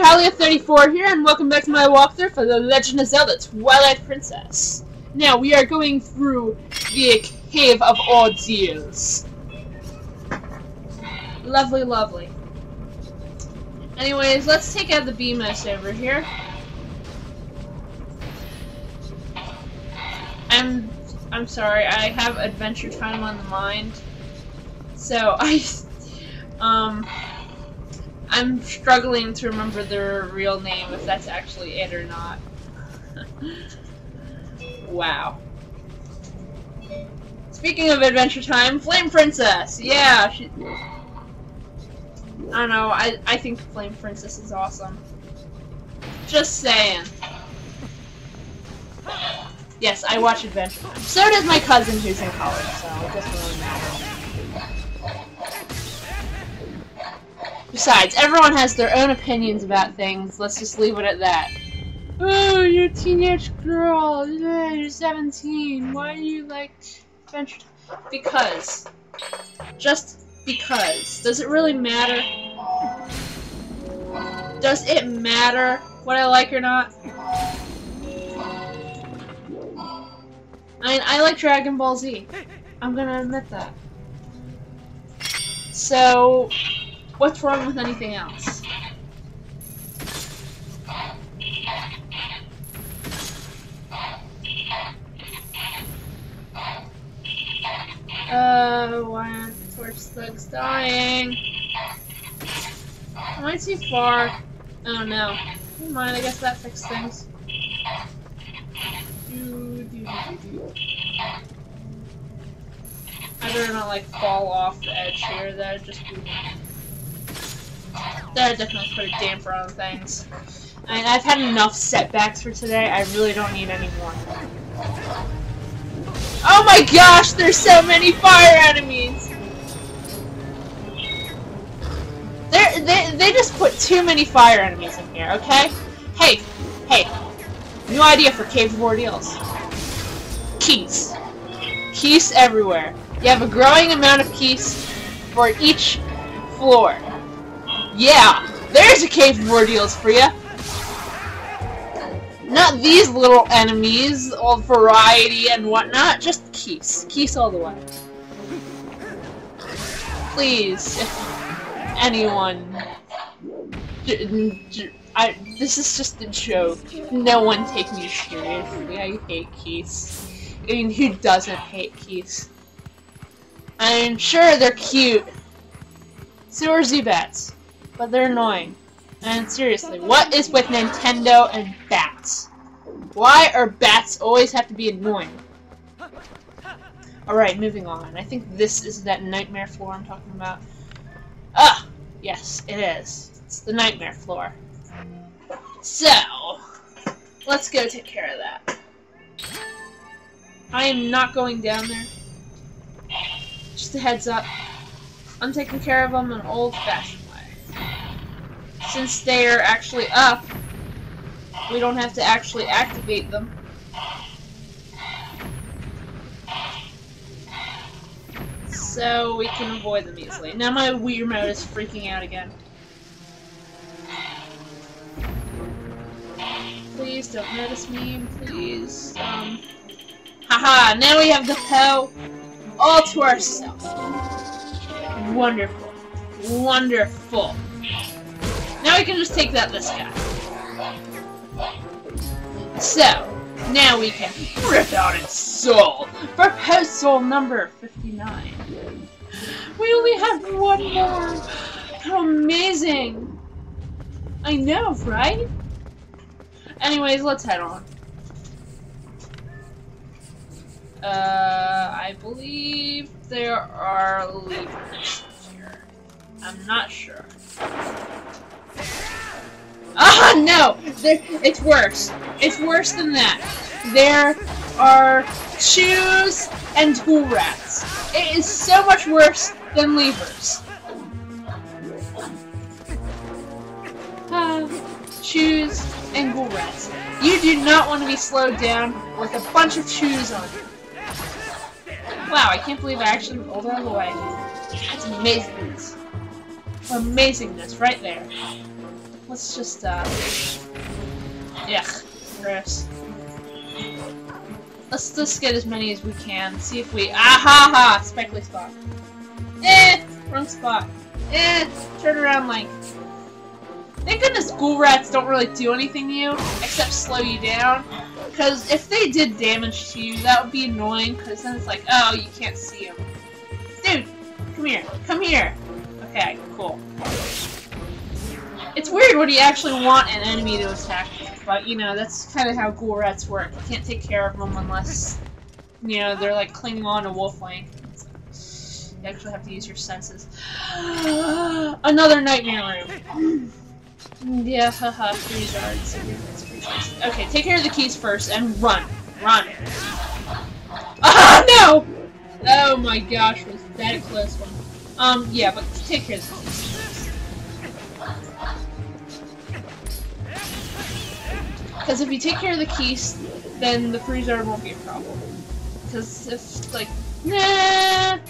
Talia34 here, and welcome back to my walkthrough for The Legend of Zelda Twilight Princess. Now, we are going through the Cave of Ordeals. Lovely, lovely. Anyways, let's take out the Beamos over here. I'm sorry, I have Adventure Time on the mind. So, I'm struggling to remember their real name, if that's actually it or not. Wow. Speaking of Adventure Time, Flame Princess! Yeah! I don't know, I think Flame Princess is awesome. Just saying. Yes, I watch Adventure Time. So does my cousin who's in college, so it doesn't really matter. Besides, everyone has their own opinions about things. Let's just leave it at that. Oh, you're a teenage girl. Yeah, you're 17. Why do you like Adventure Time? Because. Just because. Does it really matter? Does it matter what I like or not? I mean, I like Dragon Ball Z. I'm gonna admit that. So, what's wrong with anything else? Why aren't the torch slugs dying? Am I too far? Oh no. Never mind, I guess that fixed things. I better not like fall off the edge here, that'd just be... That'd definitely put a damper on things. I mean, I've had enough setbacks for today, I really don't need any more. Oh my gosh, there's so many fire enemies! They just put too many fire enemies in here, okay? Hey, new idea for Cave of Ordeals. Keys. Keys everywhere. You have a growing amount of keys for each floor. Yeah, there's a Cave of Ordeals for you. Not these little enemies, all variety and whatnot, just keys. Keys all the way. Please, if anyone... this is just a joke. No one take me seriously. I hate keys. I mean, who doesn't hate keys? I'm sure they're cute. So are Zubats. But they're annoying. And seriously, what is with Nintendo and bats? Why are bats always have to be annoying? Alright, moving on. I think this is that nightmare floor I'm talking about. Ah! Yes, it is. It's the nightmare floor. So, let's go take care of that. I am not going down there. Just a heads up. I'm taking care of them an old-fashioned way. Since they are actually up, we don't have to actually activate them. So we can avoid them easily. Now my Wii remote is freaking out again. Please don't notice me, please. Haha, now we have the Poe all to ourselves. Wonderful. Wonderful. Now we can just take out this guy. So, now we can rip out its soul for Poe's soul number 59. We only have one more. How amazing. I know, right? Anyways, let's head on. I believe there are levers here. I'm not sure. Ah, no! It's worse. It's worse than that. There are shoes and ghoul rats. It is so much worse than levers. Shoes and ghoul rats. You do not want to be slowed down with a bunch of shoes on you. Wow, I can't believe I actually rolled out of the way. That's amazing. Amazingness right there. Let's just, gross. Let's just get as many as we can. See if we. Ah-ha-ha! Speckly spot. Wrong spot. Turn around, Link. Thank goodness ghoul rats don't really do anything to you, except slow you down. Because if they did damage to you, that would be annoying, because then it's like, oh, you can't see them. Dude, come here. Come here. Okay, cool. It's weird when you actually want an enemy to attack you, but, you know, that's kind of how ghoul rats work. You can't take care of them unless, you know, they're, like, clinging on to Wolflink. You actually have to use your senses. Another nightmare room. Yeah, haha, Freezards. Okay, take care of the keys first and run. Run. Ah, no! Oh my gosh, was that a close one? Yeah, but take care of the keys first. Because if you take care of the keys, then the Freezard won't be a problem. Because if, like, nah.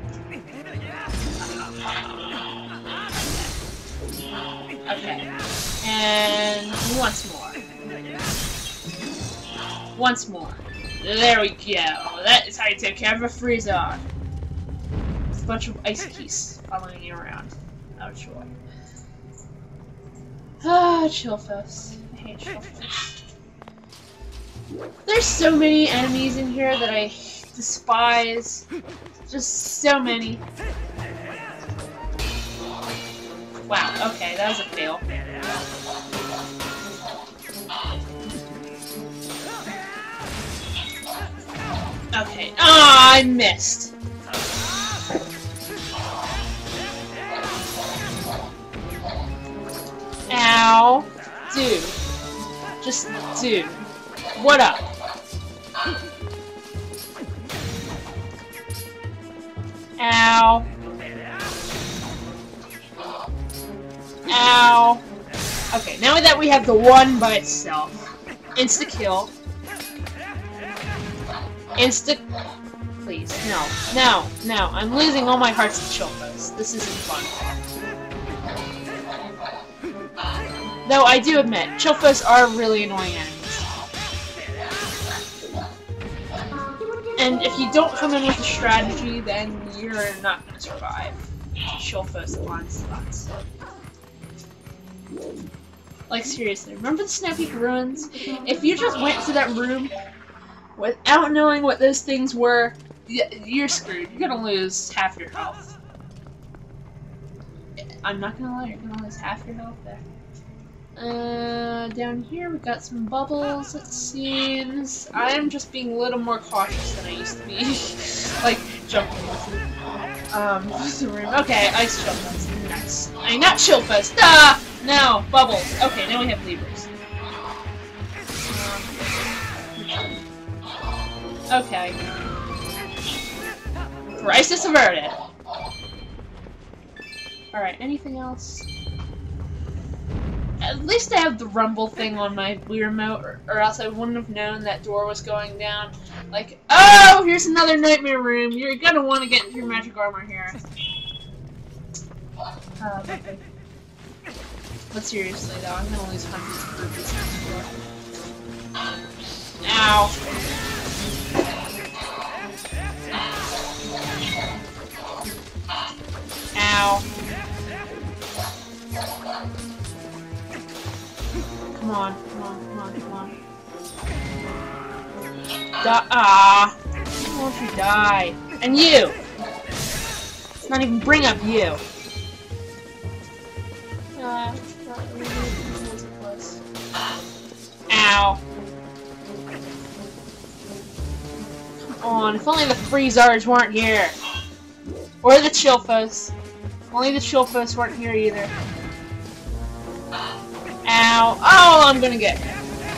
Okay, and once more. Once more. There we go. That is how you take care of a Freezard. It's a bunch of ice keys following you around. Oh, joy. Ah, Chillfest. I hate Chillfest. There's so many enemies in here that I despise. Just so many. Wow, okay, that was a fail. Okay. Ah, I missed. Ow. Dude. Just dude. What up? Ow. Ow. Okay, now that we have the one by itself. Insta-kill. Please, no. No, no. I'm losing all my hearts to Chillfest. This isn't fun. Though I do admit, Chillfest are really annoying enemies. And if you don't come in with a strategy, then you're not going to survive. Chillfest onslaughts. Like, seriously, remember the Snow Peak Ruins? If you just went to that room without knowing what those things were, you're screwed. You're gonna lose half your health. I'm not gonna lie, you're gonna lose half your health there. Down here we got some bubbles, it seems. I am just being a little more cautious than I used to be. Like, jumping into the room. Okay, Ice Chillfest. Nice. I mean, not Chillfest. Ah! No! Bubbles. Okay, now we have levers. Okay. Crisis averted. Alright, anything else? At least I have the rumble thing on my Wii remote, or else I wouldn't have known that door was going down. Like, oh, here's another nightmare room. You're gonna want to get your magic armor here. Okay. But seriously though, I'm gonna lose hundreds of rupees on this floor. Ow. Ow. Come on, come on, come on, come on. Ah! Why won't you die? And you! Let's not even bring up you. Ow. Come on, if only the Freezards weren't here. Or the Chillfest. Only the Chillfest weren't here either. Ow. Oh, I'm gonna get hit.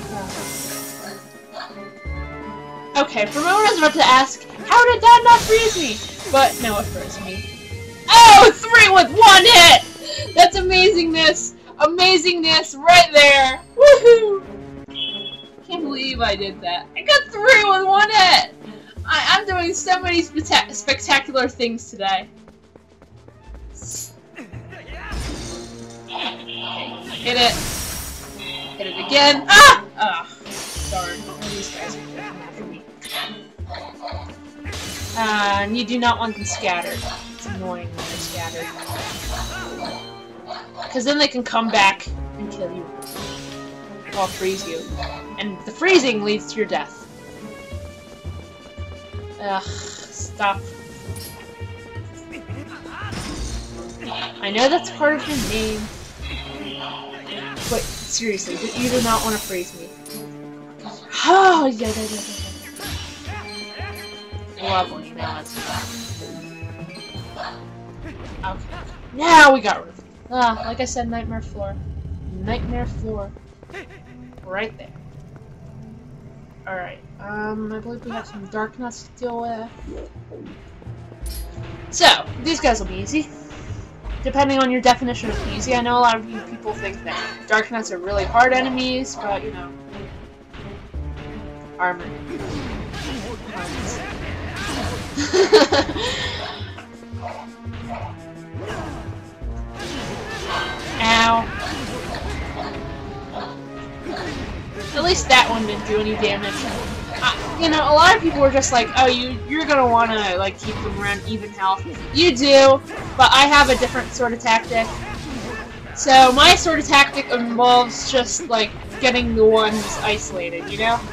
Okay, for a moment I was about to ask, how did that not freeze me? But no, it froze me. Oh, 3 with 1 hit! That's amazingness! Amazingness right there! Woohoo! Can't believe I did that. I got 3 with 1 hit! I'm doing so many spectacular things today. Hit it. Hit it again. Ah! Ah, darn. These guys are coming after me. And you do not want them scattered. It's annoying when they're scattered. Because then they can come back and kill you. Or freeze you. And the freezing leads to your death. Ugh, stop. I know that's part of your name. But seriously, you do not want to freeze me. Oh, yeah. Lovely, now let's go. Okay. Now we got rid of it. Ah, like I said, Nightmare Floor. Nightmare Floor. Right there. Alright, I believe we have some Dark Nuts to deal with. So, these guys will be easy. Depending on your definition of easy, I know a lot of you people think that Dark Nuts are really hard enemies, but, you know. Armor. Ow. At least that one didn't do any damage. You know, a lot of people were just like, oh, you're gonna wanna, like, keep them around even health. You do, but I have a different sort of tactic. So, my sort of tactic involves just, like, getting the ones isolated, you know?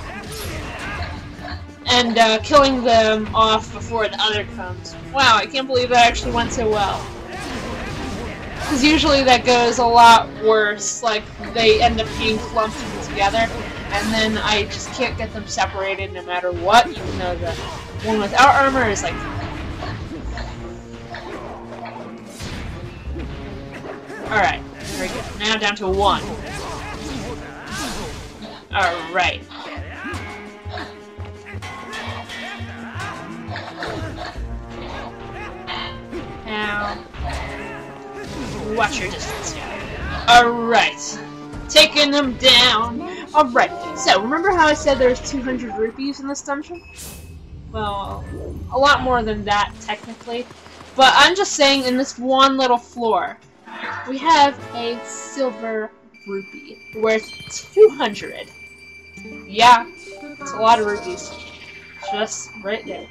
And, killing them off before the other comes. Wow, I can't believe that actually went so well. Because usually that goes a lot worse, like, they end up being clumped together, and then I just can't get them separated no matter what, even though the one without armor is like... Alright, very good. Now down to 1. Alright. Now... watch your distance now. Alright. Taking them down. Alright, so remember how I said there's 200 rupees in this dungeon? Well, a lot more than that, technically. But I'm just saying, in this one little floor, we have a silver rupee worth 200. Yeah, it's a lot of rupees. Just right there.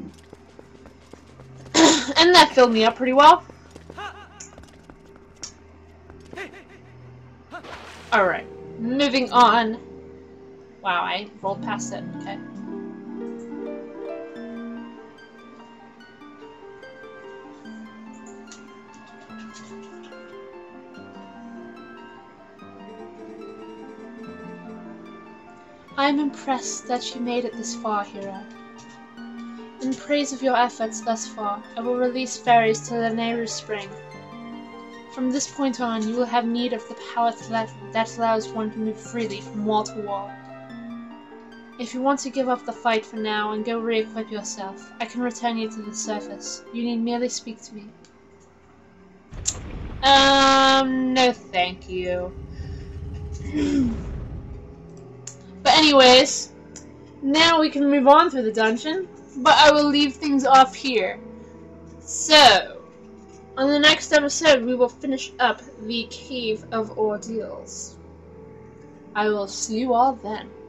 And that filled me up pretty well. Alright, moving on. Wow, I rolled past it. Okay. I am impressed that you made it this far, hero. In praise of your efforts thus far, I will release fairies to the Nehru Spring. From this point on, you will have need of the power that allows one to move freely from wall to wall. If you want to give up the fight for now and go re-equip yourself, I can return you to the surface. You need merely speak to me. No thank you. But anyways, now we can move on through the dungeon, but I will leave things off here. So, on the next episode, we will finish up the Cave of Ordeals. I will see you all then.